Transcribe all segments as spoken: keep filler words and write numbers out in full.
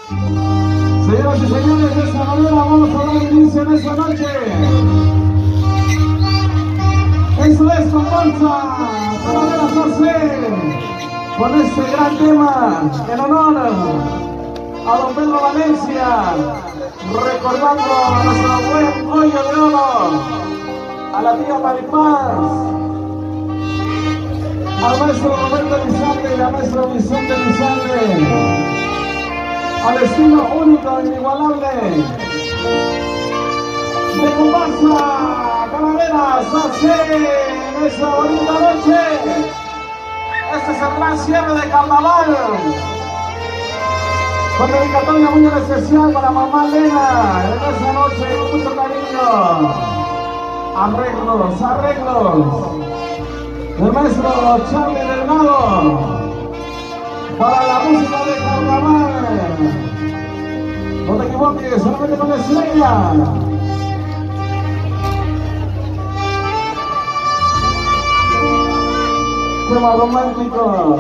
Señoras y señores, de esta manera vamos a dar inicio en esta noche. Eso es con Bolsa, Calavera José, con este gran tema en honor a don Pedro Valencia, recordando a nuestro buen Goyo de Oro, a la tía Maripaz, al maestro Roberto Elizalde y al maestro Vicente Elizalde, al estilo único e inigualable de comparsa Calaveras José en esta bonita noche. Este es el gran cierre de carnaval, con dedicatoria muy especial para mamá Elena en esta noche con mucho cariño. Arreglos, arreglos del maestro Charlie Delgado para la música de carnaval. No te equivoques, solamente con la estrella. Tema romántico,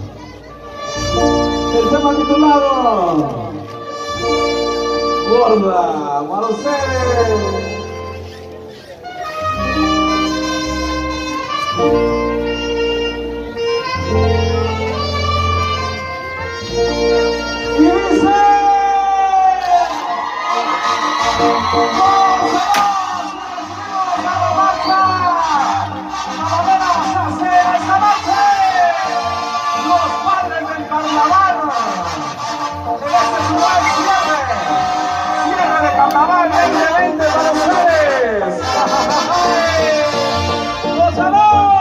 el tema titulado Gorda Marcel. Y dice carnaval veinte veinte para ustedes. ¡Gózalo!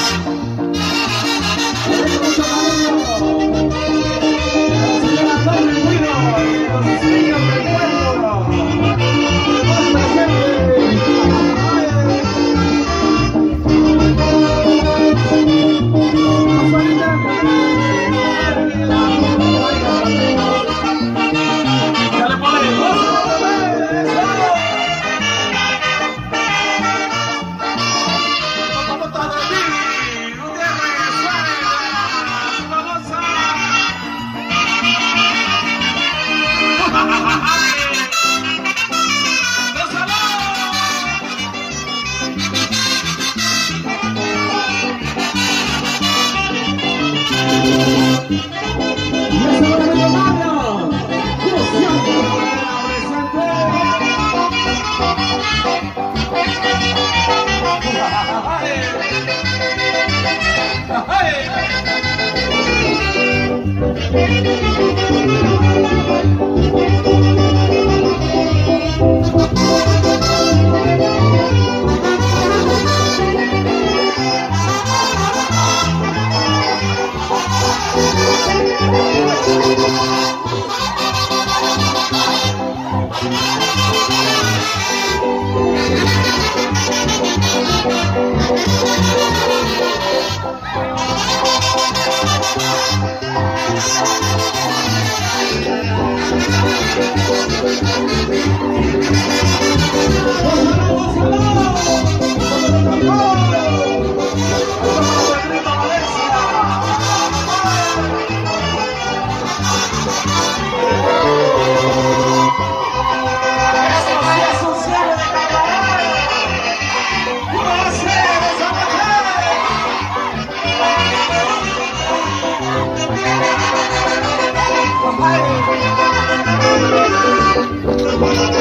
Bye.